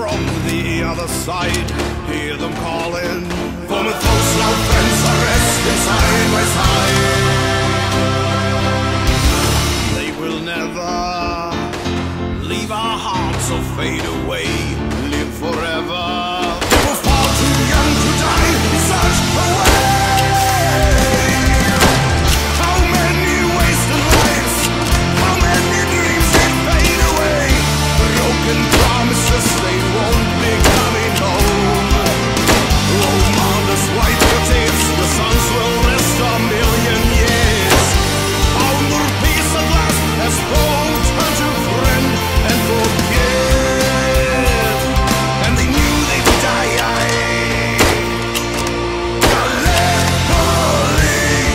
from the other side. Hear them calling, for with those loud friends are resting side by side. They will never leave our hearts or fade away, live forever. They were far too young to die in such a way. How many wasted lives, how many dreams that fade away, broken promises they won't be coming home. Oh, mothers, wipe your tears, the sons will rest a million years. Found their peace at last, as both turned to friend and forget, and they knew they'd die. Gallipoli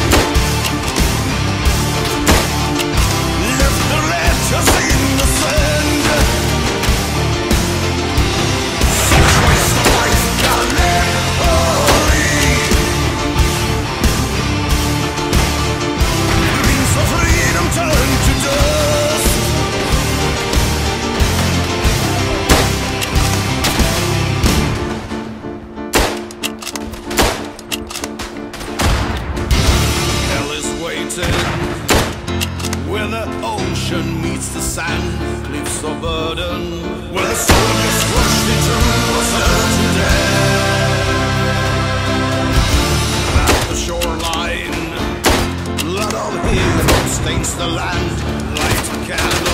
left their letters in the sand. Such waste of life, Gallipoli. Dreams of freedom turned to dust. Hell is waiting where the ocean meets the sand, cliffs of Verdun, where the soldiers crushed into a certain death. At the shoreline, blood of heroes stains the land, light a candle.